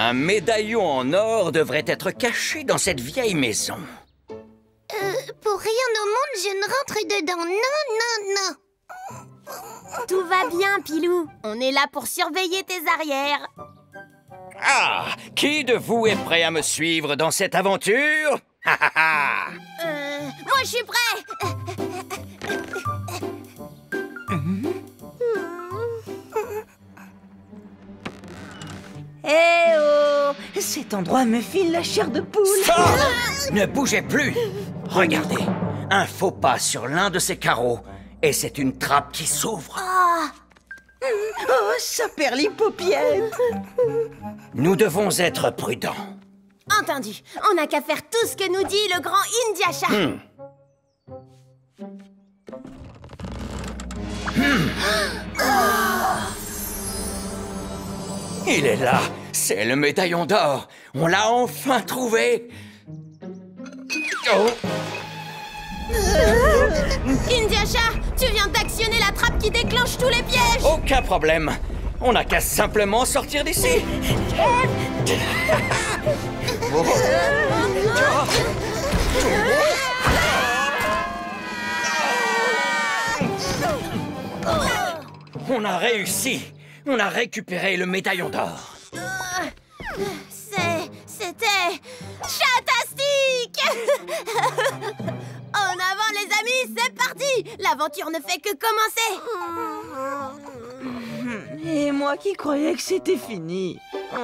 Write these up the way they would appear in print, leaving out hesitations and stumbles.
Un médaillon en or devrait être caché dans cette vieille maison. Pour rien au monde, je ne rentre dedans. Non, non, non. Tout va bien, Pilou. On est là pour surveiller tes arrières. Ah! Qui de vous est prêt à me suivre dans cette aventure? Ha ha ha! Moi, je suis prêt. Eh oh! Cet endroit me file la chair de poule. Stop! Ne bougez plus! Regardez, un faux pas sur l'un de ces carreaux, et c'est une trappe qui s'ouvre. Oh, ça perd les paupiètes. Nous devons être prudents. Entendu. On n'a qu'à faire tout ce que nous dit le grand Indiacha. Il est là, c'est le médaillon d'or. On l'a enfin trouvé. Oh! Indiacha, tu viens d'actionner la trappe qui déclenche tous les pièges. Aucun problème. On n'a qu'à simplement sortir d'ici. Oh. On a réussi. On a récupéré le médaillon d'or. C'était chatastique. En avant, les amis, c'est parti. L'aventure ne fait que commencer. Et moi qui croyais que c'était fini.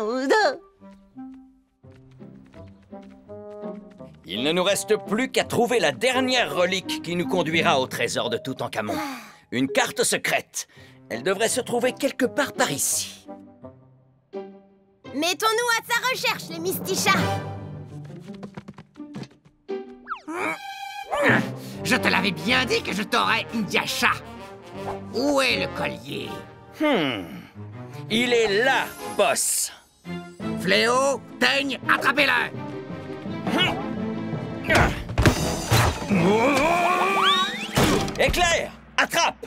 Il ne nous reste plus qu'à trouver la dernière relique qui nous conduira au trésor de Toutankhamon. Une carte secrète. Elle devrait se trouver quelque part par ici. Mettons-nous à sa recherche, les Mistichas. Je te l'avais bien dit que je t'aurais, Indiacha. Où est le collier? Il est là, boss. Fléau, Teigne, attrapez-le! Éclair, attrape!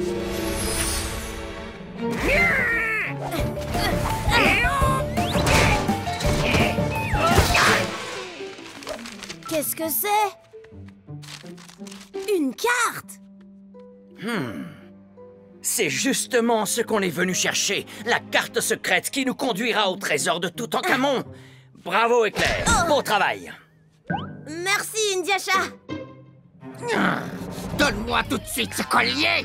Qu'est-ce que c'est? Une carte? C'est justement ce qu'on est venu chercher, la carte secrète qui nous conduira au trésor de Toutankhamon. Bravo, Éclair, beau travail. Merci, Indiacha. Donne-moi tout de suite ce collier!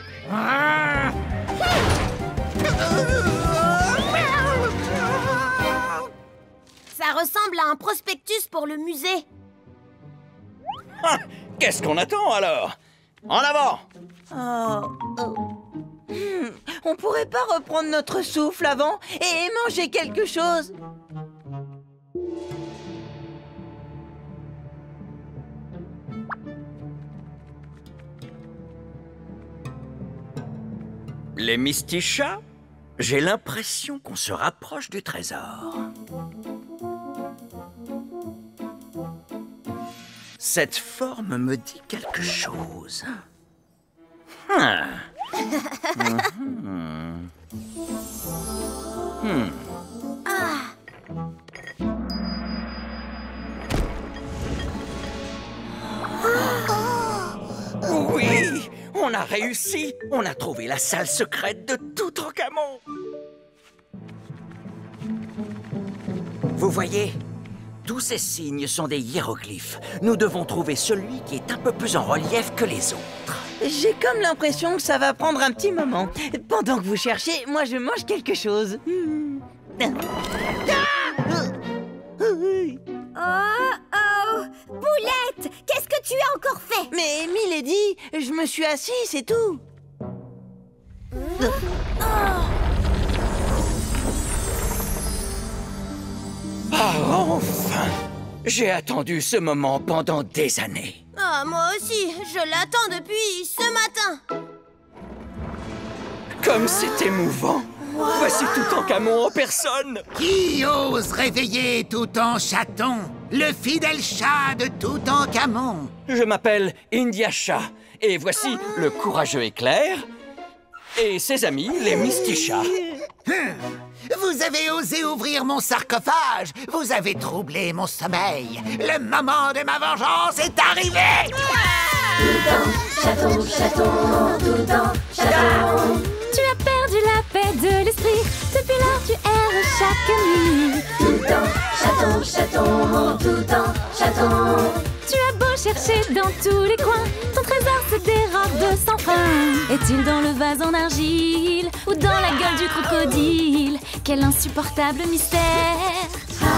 Ça ressemble à un prospectus pour le musée. Ah, qu'est-ce qu'on attend alors? En avant! On pourrait pas reprendre notre souffle avant et manger quelque chose? Les Mistichas? J'ai l'impression qu'on se rapproche du trésor. Cette forme me dit quelque chose. Oui, on a réussi. On a trouvé la salle secrète de Toutankhamon. Vous voyez? Tous ces signes sont des hiéroglyphes. Nous devons trouver celui qui est un peu plus en relief que les autres. J'ai comme l'impression que ça va prendre un petit moment. Pendant que vous cherchez, moi je mange quelque chose. Oh, Boulette, qu'est-ce que tu as encore fait? Mais Milady, je me suis assis, c'est tout. Ah, enfin! J'ai attendu ce moment pendant des années. Ah, moi aussi, je l'attends depuis ce matin. Comme c'est émouvant! Voici Toutankhamon en personne! Qui ose réveiller Toutankhamon, le fidèle chat de Toutankhamon? Je m'appelle Indiacha, et voici le courageux Éclair et ses amis, les Mistichas. Vous avez osé ouvrir mon sarcophage. Vous avez troublé mon sommeil. Le moment de ma vengeance est arrivé. Chaton, chaton, tout dans chaton. Tu as perdu la paix de l'esprit. Depuis lors tu erres chaque nuit. Tout dans chaton, chaton, tout dans chaton. Tu as beau chercher dans tous les coins, ton trésor se dérobe de sans fin. Est-il dans le vase en argile ou dans la gueule du crocodile? Quel insupportable mystère.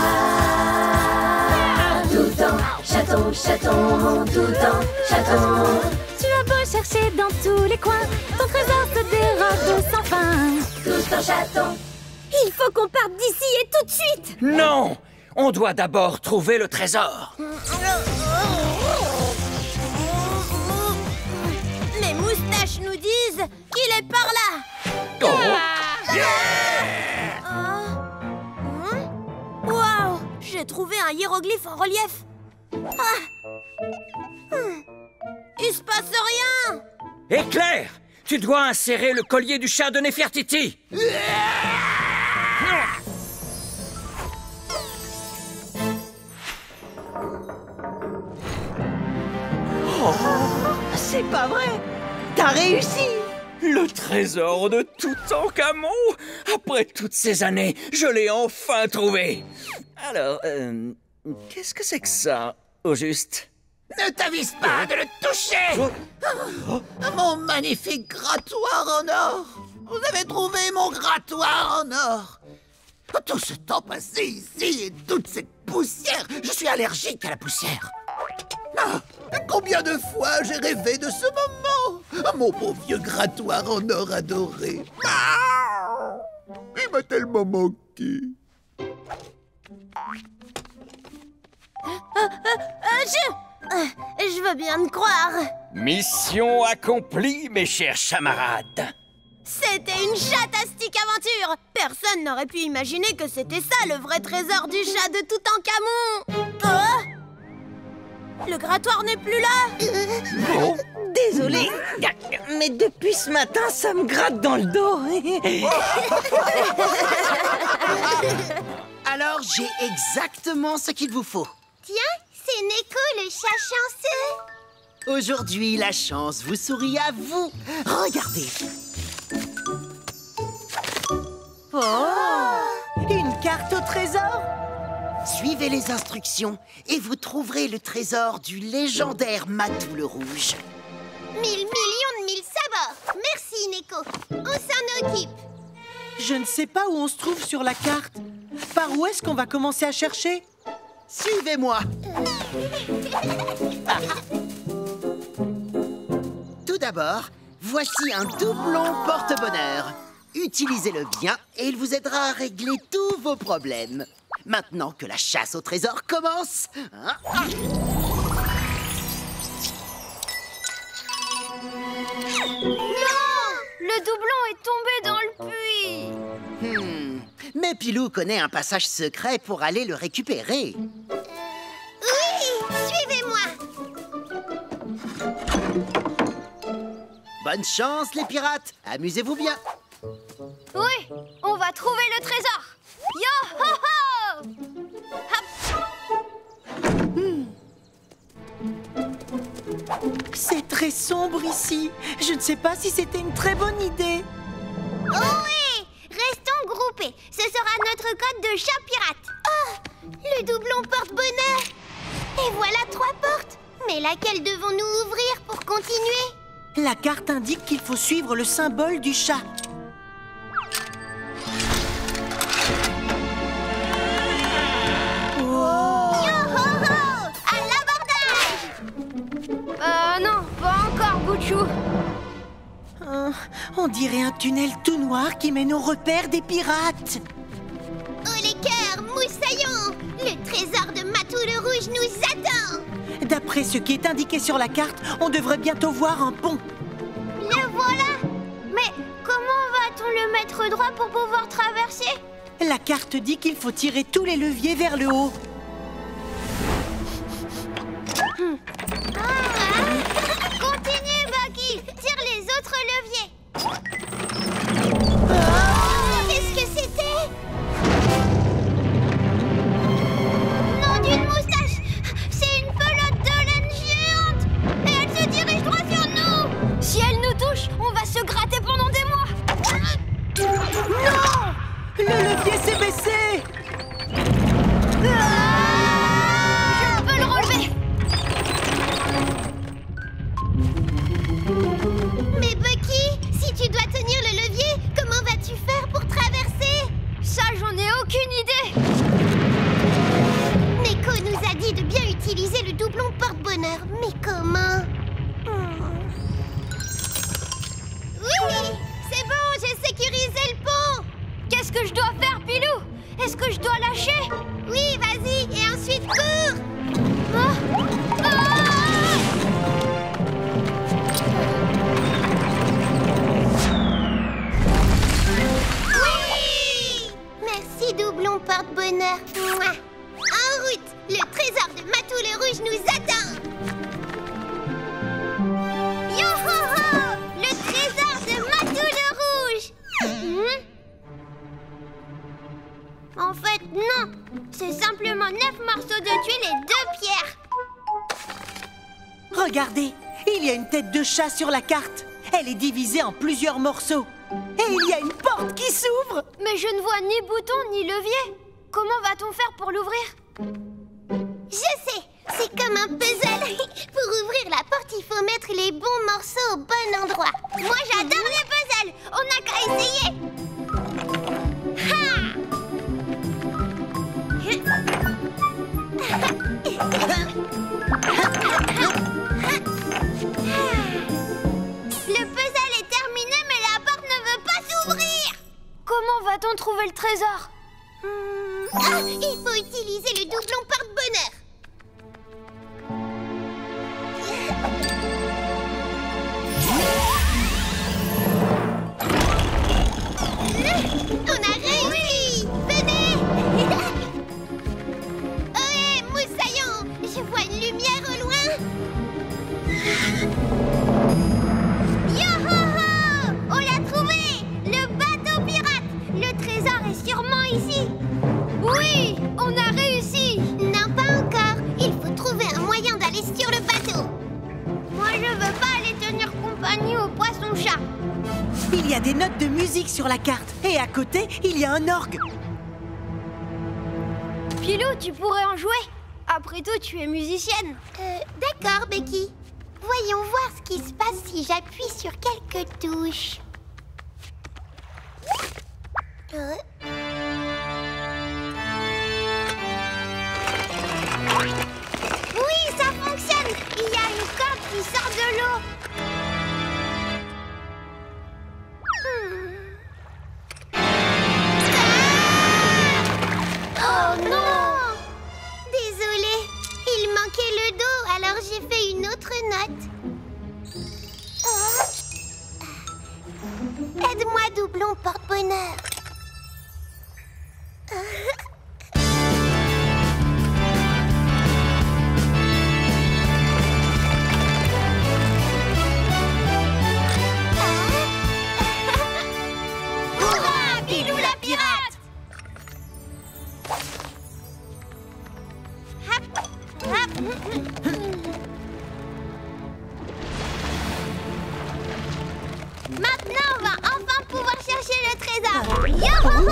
Ah, tout dans chaton, chaton, tout dans chaton. Tu as beau chercher dans tous les coins, ton trésor se dérobe de sans fin. Tout dans chaton. Il faut qu'on parte d'ici et tout de suite. Non! On doit d'abord trouver le trésor. Mes moustaches nous disent qu'il est par là. Waouh! J'ai trouvé un hiéroglyphe en relief. Il se passe rien. Éclair! Tu dois insérer le collier du chat de Néfertiti. C'est pas vrai! T'as réussi! Le trésor de Toutankhamon! Après toutes ces années, je l'ai enfin trouvé. Alors, qu'est-ce que c'est que ça, au juste? Ne t'avise pas de le toucher. Mon magnifique grattoir en or. Vous avez trouvé mon grattoir en or. Tout ce temps passé ici et toute cette poussière. Je suis allergique à la poussière. Ah, combien de fois j'ai rêvé de ce moment. Mon beau vieux grattoir en or adoré. Ah, il m'a tellement manqué. Je veux bien te croire. Mission accomplie, mes chers camarades. C'était une chatastique aventure. Personne n'aurait pu imaginer que c'était ça le vrai trésor du chat de Toutankhamon. Le grattoir n'est plus là. Désolé, mais depuis ce matin, ça me gratte dans le dos. Alors, j'ai exactement ce qu'il vous faut. Tiens, c'est Neko, le chat chanceux. Aujourd'hui, la chance vous sourit à vous. Regardez. Oh, une carte au trésor? Suivez les instructions et vous trouverez le trésor du légendaire Matou le Rouge. 1000 millions de mille sabords. Merci, Neko. On s'en occupe. Je ne sais pas où on se trouve sur la carte. Par où est-ce qu'on va commencer à chercher? Suivez-moi. Tout d'abord, voici un doublon porte-bonheur. Utilisez-le bien et il vous aidera à régler tous vos problèmes. Maintenant que la chasse au trésor commence. Le doublon est tombé dans le puits. Mais Pilou connaît un passage secret pour aller le récupérer. Oui, suivez-moi. Bonne chance, les pirates. Amusez-vous bien. Oui, on va trouver le trésor. Yo ho ho! C'est très sombre ici. Je ne sais pas si c'était une très bonne idée. Oui, restons groupés. Ce sera notre code de chat pirate. Oh, le doublon porte-bonheur. Et voilà 3 portes. Mais laquelle devons-nous ouvrir pour continuer? La carte indique qu'il faut suivre le symbole du chat. Yo-ho-ho! À l'abordage! Non, pas encore, Bouchou. On dirait un tunnel tout noir qui mène au repère des pirates. Oh les cœurs, moussaillons! Le trésor de Matou le Rouge nous attend! D'après ce qui est indiqué sur la carte, on devrait bientôt voir un pont. Le voilà! Mais comment va-t-on le mettre droit pour pouvoir traverser? La carte dit qu'il faut tirer tous les leviers vers le haut. Continue, Bucky! Tire les autres leviers! Qu'est-ce que c'était? relâcher? Oui, vas-y, et ensuite cours! Oh. Oui! Merci, doublon porte-bonheur. Mouah. En route, le trésor de Matou le Rouge nous attend. Yo-ho-ho! Le trésor de Matou le Rouge! En fait, non. C'est simplement 9 morceaux de tuiles et 2 pierres. Regardez, il y a une tête de chat sur la carte. Elle est divisée en plusieurs morceaux. Et il y a une porte qui s'ouvre. Mais je ne vois ni bouton ni levier. Comment va-t-on faire pour l'ouvrir? Je sais, c'est comme un puzzle. Pour ouvrir la porte, il faut mettre les bons morceaux au bon endroit. Moi, j'adore les puzzles. On n'a qu'à essayer. Ha! Le puzzle est terminé, mais la porte ne veut pas s'ouvrir. Comment va-t-on trouver le trésor? Ah, il faut utiliser le doublon porte-bonheur. On a réussi. Venez. Ohé, Moussaillon, je vois une lumière au loin. Yo-ho-ho! On l'a trouvé! Le bateau pirate! Le trésor est sûrement ici. Oui, on a réussi. Non, pas encore. Il faut trouver un moyen d'aller sur le bateau. Moi, je veux pas aller tenir compagnie au poisson-chat. Il y a des notes de musique sur la carte. Et à côté, il y a un orgue. Pilou, tu pourrais en jouer. Après tout, tu es musicienne. D'accord, Becky. Voyons voir ce qui se passe si j'appuie sur quelques touches. Oui, ça fonctionne. Il y a une corde qui sort de l'eau. Oh non! Désolée, il manquait le do, alors j'ai fait une autre note. Aide-moi, doublon porte-bonheur. Hurrah, Pilou la pirate! Hop, hop. Maintenant, on va enfin pouvoir chercher le trésor. Yo-ho-ho!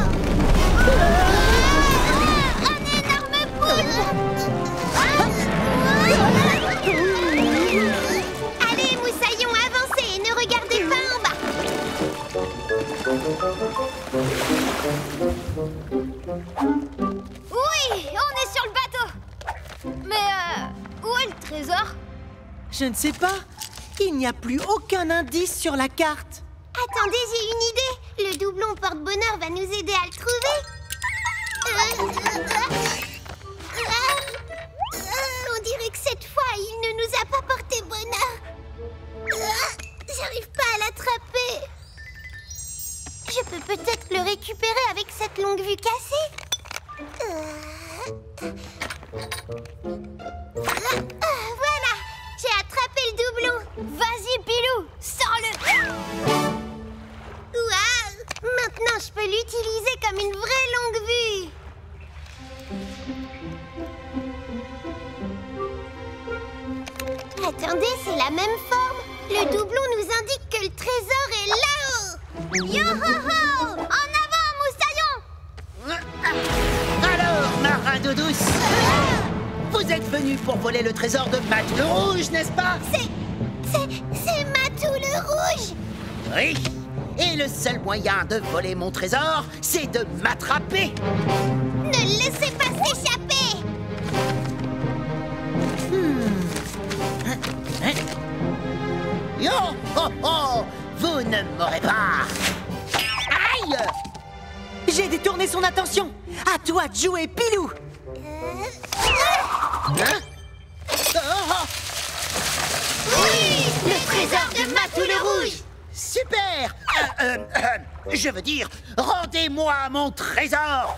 Un énorme poule! Allez, Moussaillon, avancez et ne regardez pas en bas. Oui, on est sur le bateau. Mais où est le trésor? Je ne sais pas. Il n'y a plus aucun indice sur la carte. Attendez, j'ai une idée. Le doublon porte-bonheur va nous aider à le trouver. On dirait que cette fois, il ne nous a pas porté bonheur. J'arrive pas à l'attraper. Je peux peut-être le récupérer avec cette longue vue cassée. Voilà, j'ai attrapé le doublon. Vas-y, Pilou, sors-le. Waouh! Maintenant, je peux l'utiliser comme une vraie longue vue. Attendez, c'est la même forme. Le doublon nous indique que le trésor est là-haut. Yo-ho-ho! En avant, Moussaillon! Alors, marin d'eau douce, vous êtes venus pour voler le trésor de Matou le Rouge, n'est-ce pas? C'est Matou le Rouge! Oui. Et le seul moyen de voler mon trésor, c'est de m'attraper. Ne le laissez pas s'échapper! Yo ho ho! Vous ne m'aurez pas. Aïe! J'ai détourné son attention. À toi de jouer, Pilou. Hein? Oui, le trésor de Matou le Rouge. Super. Je veux dire, rendez-moi mon trésor.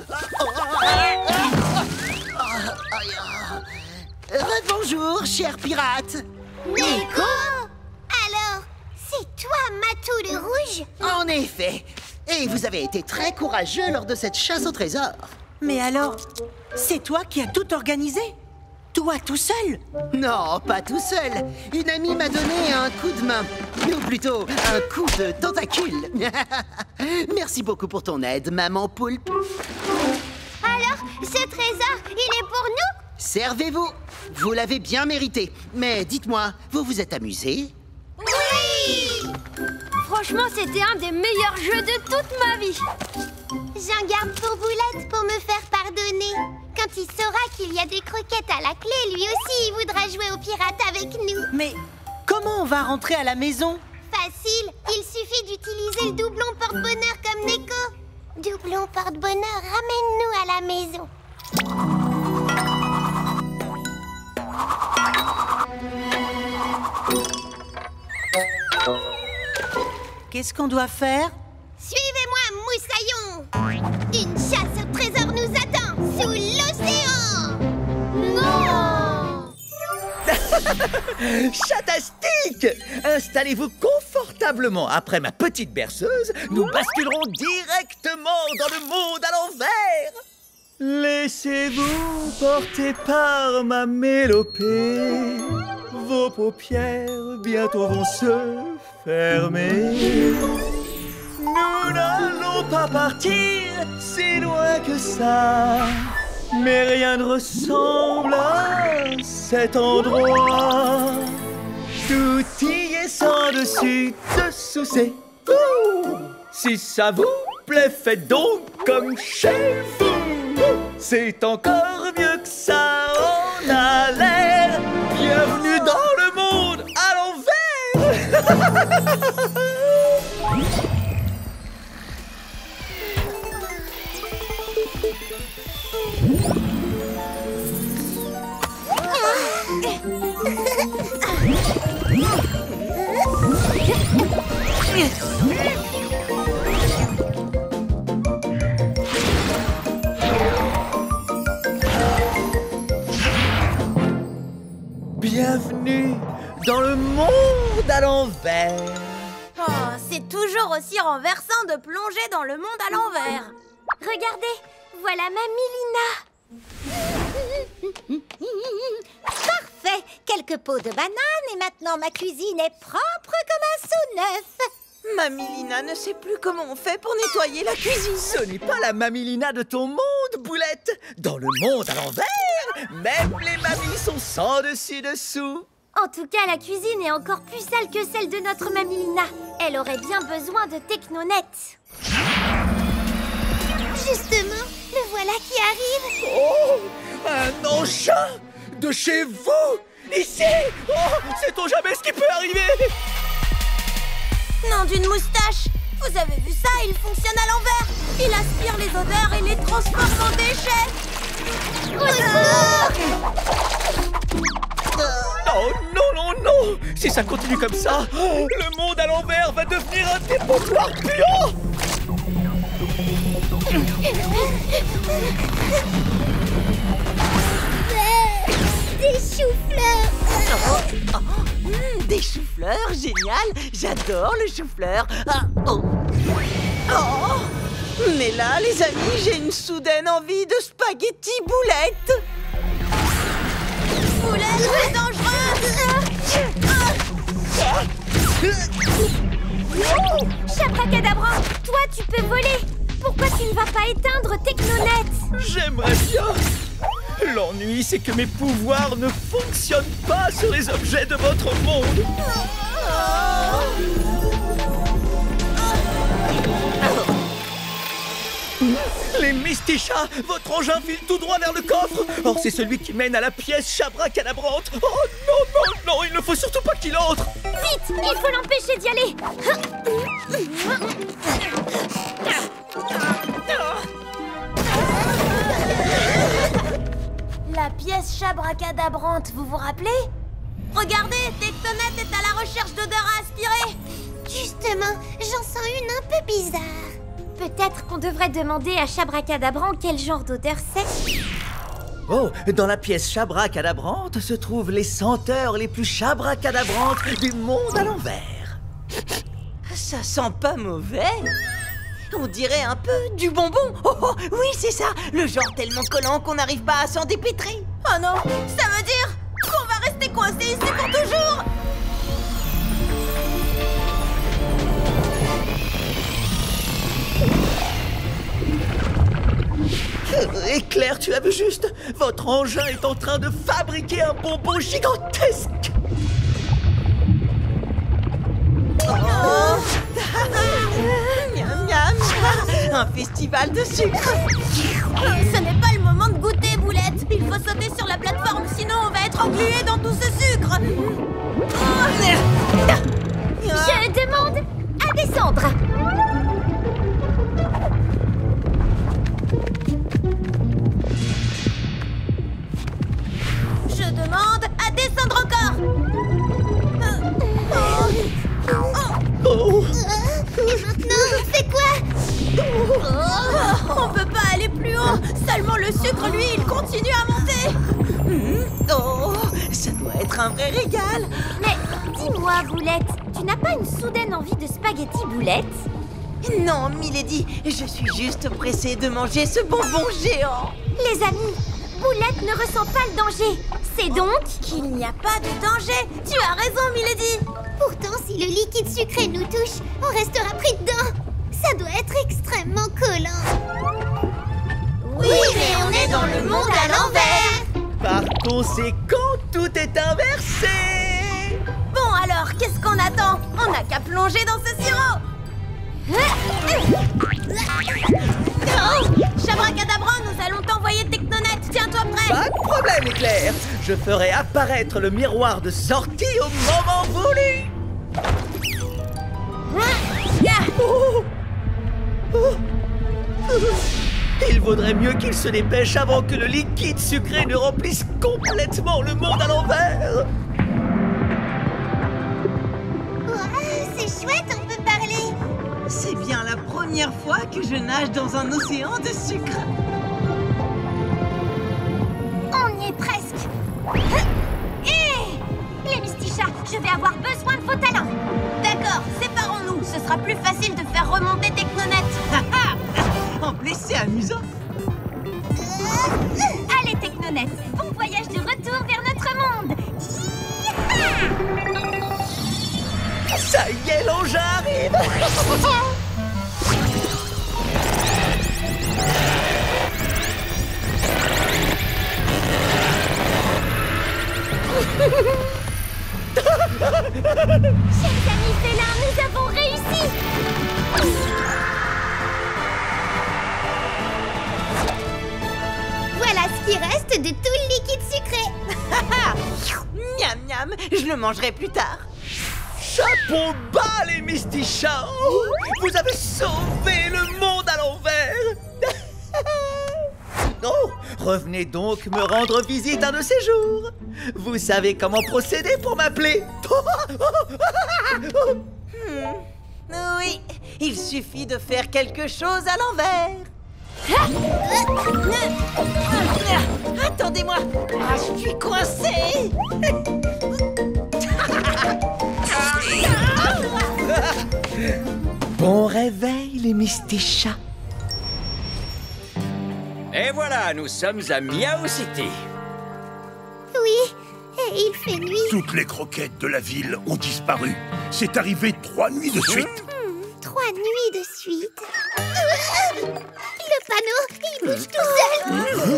Bonjour, cher pirate. Nico? Alors, c'est toi Matou le Rouge? En effet. Et vous avez été très courageux lors de cette chasse au trésor. Mais alors, c'est toi qui as tout organisé? Toi tout seul? Non, pas tout seul. Une amie m'a donné un coup de main. Ou plutôt, un coup de tentacule. Merci beaucoup pour ton aide, maman poulpe. Alors, ce trésor, il est pour nous? Servez-vous. Vous l'avez bien mérité. Mais dites-moi, vous vous êtes amusé? Oui! Franchement, c'était un des meilleurs jeux de toute ma vie. J'en garde pour Boulette pour me faire pardonner. Quand il saura qu'il y a des croquettes à la clé, lui aussi, il voudra jouer aux pirates avec nous. Mais comment on va rentrer à la maison? Facile, il suffit d'utiliser le doublon porte-bonheur comme Neko. Doublon porte-bonheur, ramène-nous à la maison. Qu'est-ce qu'on doit faire? Suivez-moi, Moussaillon. Une chasse au trésor nous attend sous l'océan. Non! Chatastique! Installez-vous confortablement. Après ma petite berceuse, nous basculerons directement dans le monde à l'envers. Laissez-vous porter par ma mélopée. Vos paupières bientôt vont se fermer. Nous n'allons pas partir si loin que ça. Mais rien ne ressemble à cet endroit. Tout y est sans dessus dessous, c'est fou. Si ça vous plaît, faites donc comme chez vous. C'est encore mieux que ça, on a l'air. Bienvenue dans le monde à l'envers. Bienvenue dans le monde à l'envers. Oh, c'est toujours aussi renversant de plonger dans le monde à l'envers. Regardez, voilà Mamie Lina. Parfait. Quelques pots de bananes et maintenant ma cuisine est propre comme un sou neuf. Mamie Lina ne sait plus comment on fait pour nettoyer la cuisine. Ce n'est pas la Mamie-Lina de ton monde, Boulette. Dans le monde à l'envers, même les mamies sont sans dessus-dessous. En tout cas, la cuisine est encore plus sale que celle de notre Mamie Lina. Elle aurait bien besoin de Technonet. Justement, le voilà qui arrive. Oh, un engin de chez vous, ici. Oh, sait-on jamais ce qui peut arriver? Nom d'une moustache. Vous avez vu ça? Il fonctionne à l'envers. Il aspire les odeurs et les transforme en déchets. Non, non, non, non. Si ça continue comme ça, le monde à l'envers va devenir un dépotoir puant. Des choux-fleurs. Des choux-fleurs, génial. J'adore le chou-fleur. Ah, oh. Oh. Mais là, les amis, j'ai une soudaine envie de spaghetti boulette. Boulette, c'est dangereux. Chabracadabra, toi tu peux voler. Pourquoi tu ne vas pas éteindre Technonet? J'aimerais bien. L'ennui, c'est que mes pouvoirs ne fonctionnent pas sur les objets de votre monde. Les Mystichats, votre engin file tout droit vers le coffre. Or, c'est celui qui mène à la pièce Chabracadabrante. Oh non, non, non, il ne faut surtout pas qu'il entre. Vite, il faut l'empêcher d'y aller. La pièce chabracadabrante, vous vous rappelez? Regardez, Tektonette est à la recherche d'odeurs à aspirer. Justement, j'en sens une un peu bizarre. Peut-être qu'on devrait demander à Chabracadabran quel genre d'odeur c'est. Oh, dans la pièce chabracadabrante se trouvent les senteurs les plus chabracadabrantes du monde à l'envers. Ça sent pas mauvais. On dirait un peu du bonbon. Oh, oh, oui, c'est ça. Le genre tellement collant qu'on n'arrive pas à s'en dépêtrer. Oh non, ça veut dire qu'on va rester coincé ici pour toujours. Éclair, tu as vu juste? Votre engin est en train de fabriquer un bonbon gigantesque. Oh. Miam, miam. Un festival de sucre. Ce n'est pas le moment de goûter, Boulette. Il faut sauter sur la plateforme, sinon on va être englué dans tout ce sucre. Je demande à descendre. Je demande à descendre encore. Et maintenant, on fait quoi? On peut pas aller plus haut. Seulement le sucre, lui, il continue à monter. Oh, ça doit être un vrai régal. Mais dis-moi, Boulette, tu n'as pas une soudaine envie de spaghetti boulette? Non, Milady, je suis juste pressée de manger ce bonbon géant. Les amis, Boulette ne ressent pas le danger. C'est donc qu'il n'y a pas de danger. Tu as raison, Milady. Pourtant, si le liquide sucré nous touche, on restera pris dedans. Ça doit être extrêmement collant. Oui, mais on est dans le monde à l'envers. Par conséquent, tout est inversé. Bon alors, qu'est-ce qu'on attend? On n'a qu'à plonger dans ce sirop. Chabracadabran, nous allons t'envoyer Tektonette. Tiens-toi prêt. Pas de problème, Éclair. Je ferai apparaître le miroir de sortie au moment voulu. Oh. Oh. Il vaudrait mieux qu'il se dépêche avant que le liquide sucré ne remplisse complètement le monde à l'envers. C'est chouette, on peut parler. C'est bien la première fois que je nage dans un océan de sucre. On y est presque. Hé, les Mistichas, je vais avoir besoin de vos talents. D'accord, séparons-nous. Ce sera plus facile de faire remonter Tektonette. En plus, c'est amusant. Allez, Tektonette, bon voyage de retour vers notre monde. Ça y est, l'engin arrive. Chers amis félins, nous avons réussi. Voilà ce qui reste de tout le liquide sucré. Miam miam, je le mangerai plus tard. Chapeau bas, les Mistichas. Vous avez sauvé le monde à l'envers. Oh, revenez donc me rendre visite un de ces jours. Vous savez comment procéder pour m'appeler. Oui, il suffit de faire quelque chose à l'envers. Attendez-moi, je suis coincée. Bon réveil, les Mistichas. Et voilà, nous sommes à Miao City. Oui, et il fait nuit. Toutes les croquettes de la ville ont disparu. C'est arrivé 3 nuits de suite. 3 nuits de suite. Le panneau, il bouge tout seul.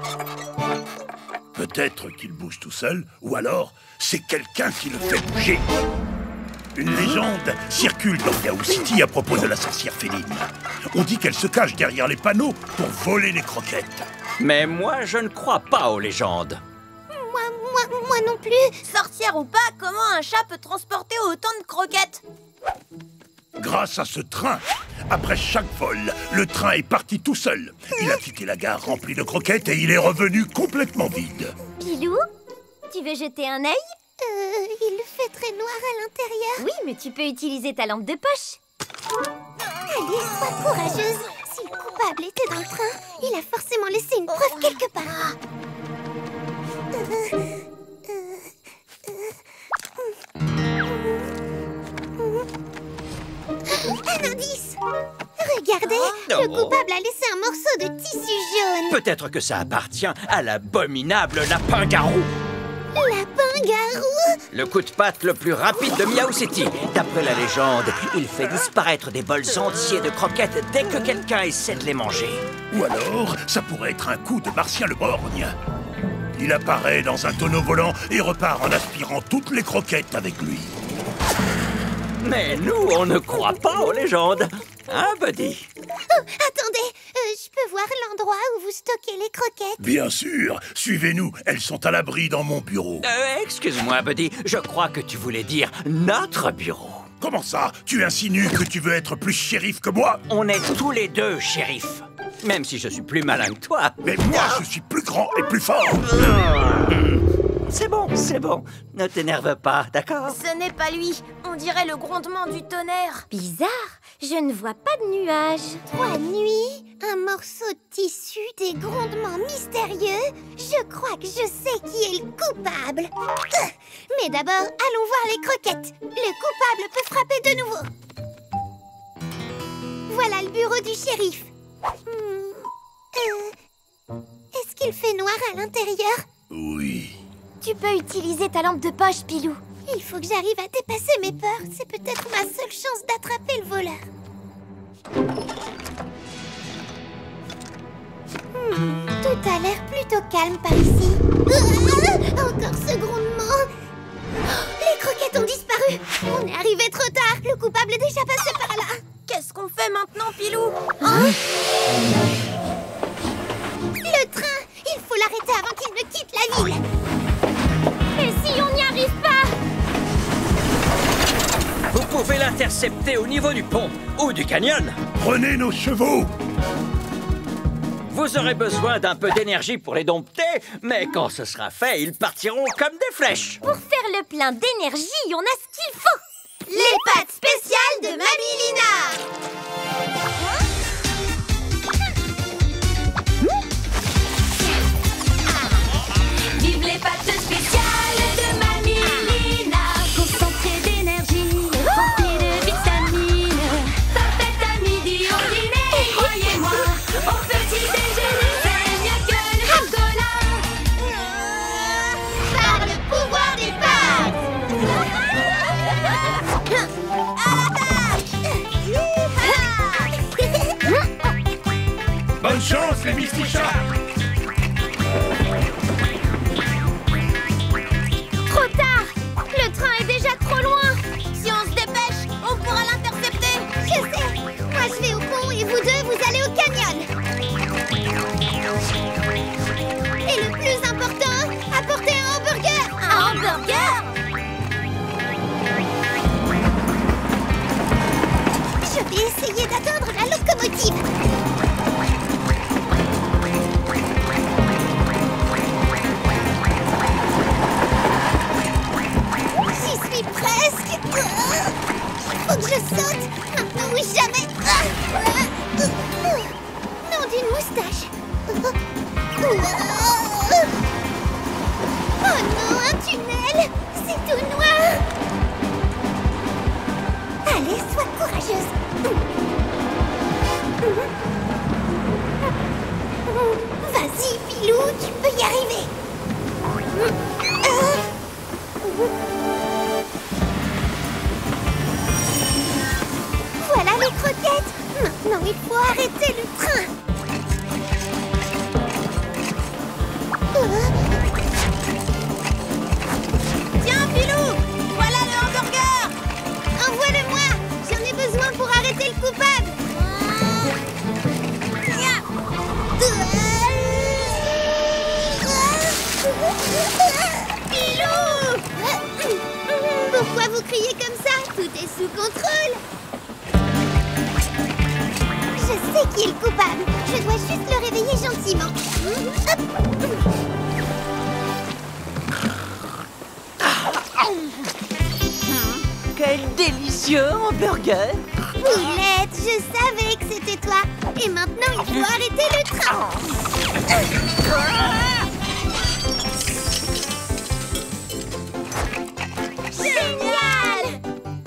Peut-être qu'il bouge tout seul, ou alors c'est quelqu'un qui le fait bouger. Une légende circule dans Miao City à propos de la sorcière féline. On dit qu'elle se cache derrière les panneaux pour voler les croquettes. Mais moi, je ne crois pas aux légendes. Moi non plus. Sorcière ou pas, comment un chat peut transporter autant de croquettes? Grâce à ce train, Après chaque vol, le train est parti tout seul. Il a quitté la gare rempli de croquettes et il est revenu complètement vide. Pilou, tu veux jeter un œil? Il fait très noir à l'intérieur. Oui, mais tu peux utiliser ta lampe de poche. Allez, sois courageuse. Si le coupable était dans le train, il a forcément laissé une preuve quelque part. Un indice! Regardez, le coupable a laissé un morceau de tissu jaune. Peut-être que ça appartient à l'abominable lapin-garou. Lapin-garou? Le coup de patte le plus rapide de Miaou City. D'après la légende, il fait disparaître des bols entiers de croquettes dès que quelqu'un essaie de les manger. Ou alors, ça pourrait être un coup de Martien le Borgne. Il apparaît dans un tonneau volant et repart en aspirant toutes les croquettes avec lui. Mais nous, on ne croit pas aux légendes. Hein, Buddy? Oh, attendez, je peux voir l'endroit où vous stockez les croquettes? Bien sûr, suivez-nous, elles sont à l'abri dans mon bureau. Excuse-moi, Buddy, je crois que tu voulais dire notre bureau. Comment ça? Tu insinues que tu veux être plus shérif que moi? On est tous les deux shérifs. Même si je suis plus malin que toi. Mais moi, je suis plus grand et plus fort. C'est bon, ne t'énerve pas, d'accord? Ce n'est pas lui, on dirait le grondement du tonnerre. Bizarre, je ne vois pas de nuages. 3 nuits, un morceau de tissu, des grondements mystérieux. Je crois que je sais qui est le coupable. Mais d'abord, allons voir les croquettes. Le coupable peut frapper de nouveau. Voilà le bureau du shérif. Est-ce qu'il fait noir à l'intérieur? Oui. Tu peux utiliser ta lampe de poche, Pilou. Il faut que j'arrive à dépasser mes peurs. C'est peut-être ma seule chance d'attraper le voleur. Tout a l'air plutôt calme par ici. Encore ce grondement. Les croquettes ont disparu. On est arrivé trop tard. Le coupable est déjà passé par là. Qu'est-ce qu'on fait maintenant, Pilou? Le train! Il faut l'arrêter avant qu'il ne quitte la ville. Et si on n'y arrive pas? Vous pouvez l'intercepter au niveau du pont ou du canyon. Prenez nos chevaux. Vous aurez besoin d'un peu d'énergie pour les dompter, mais quand ce sera fait, ils partiront comme des flèches. Pour faire le plein d'énergie, on a ce qu'il faut. Les pâtes spéciales de Mamie Lina. Vive les pâtes spéciales de Mamie Lina. Concentrées d'énergie, remplies de vitamines. Parfaites à midi au dîner. Croyez-moi, au petit déjeuner, c'est mieux que le chocolat. Par le pouvoir des pâtes. Bonne chance, les Mistichards. Trop tard. Le train est déjà trop loin. Si on se dépêche, on pourra l'intercepter. Je sais. Moi, je vais au pont et vous deux, vous allez au canyon. Et le plus important, apportez un hamburger. Un hamburger? Je vais essayer d'atteindre la locomotive. J'y suis presque. Il faut que je saute. Maintenant ou jamais. Nom d'une moustache. Oh non, un tunnel. C'est tout noir. Allez, sois courageuse. Vas-y, Pilou, tu peux y arriver. Voilà les croquettes. Maintenant, il faut arrêter le train. Tiens, Pilou, voilà le hamburger. Envoie-le-moi. J'en ai besoin pour arrêter le coupable. Pilou! Pourquoi vous criez comme ça? Tout est sous contrôle. sais qui est le coupable. Je dois juste le réveiller gentiment. Quel délicieux hamburger! Boulette, je savais que c'était toi. Et maintenant, il faut arrêter le train. Génial!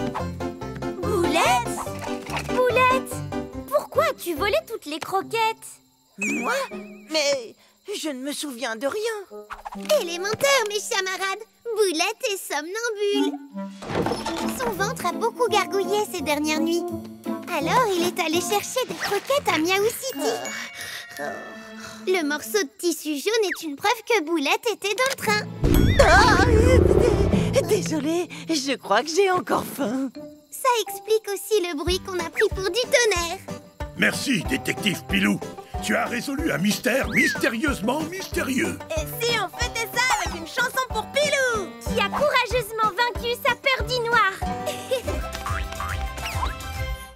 Boulette? Boulette, pourquoi as-tu volé toutes les croquettes? Moi? Mais je ne me souviens de rien. Élémentaire, mes camarades. Boulette est somnambule. Son ventre a beaucoup gargouillé ces dernières nuits. Alors, il est allé chercher des croquettes à Miaou City. Le morceau de tissu jaune est une preuve que Boulette était dans le train. Désolée, je crois que j'ai encore faim. Ça explique aussi le bruit qu'on a pris pour du tonnerre. Merci, détective Pilou. Tu as résolu un mystère mystérieusement mystérieux. Et si on